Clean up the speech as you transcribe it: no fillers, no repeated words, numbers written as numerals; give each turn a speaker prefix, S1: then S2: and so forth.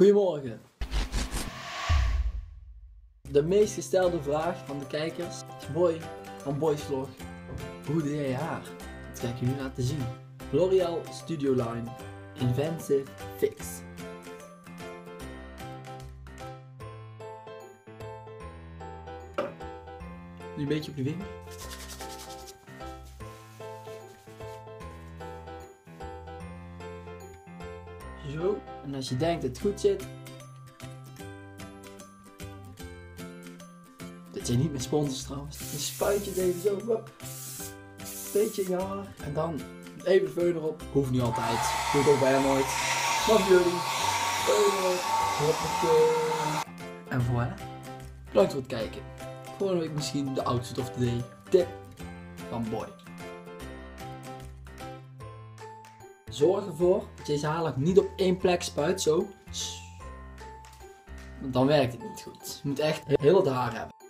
S1: Goedemorgen. De meest gestelde vraag van de kijkers is: Boy van Boys Vlog, hoe doe jij je haar? Dat ga ik je nu laten zien. L'Oreal Studio Line Intensive Fix. Nu een beetje op je vinger. Zo, en als je denkt dat het goed zit. Dit zijn niet mijn sponsors trouwens. Dan spuit je het even zo, hop. Beetje in je haar. En dan even de föhn erop. Hoeft niet altijd. Doe ik ook bijna nooit. Maar voor jullie. Föhn erop. Hoppakee. En voilà. Bedankt voor het kijken. Volgende week misschien de outfit of the day. Tip van Boy. Zorg ervoor dat je haar niet op één plek spuit, zo. Want dan werkt het niet goed. Je moet echt heel het haar hebben.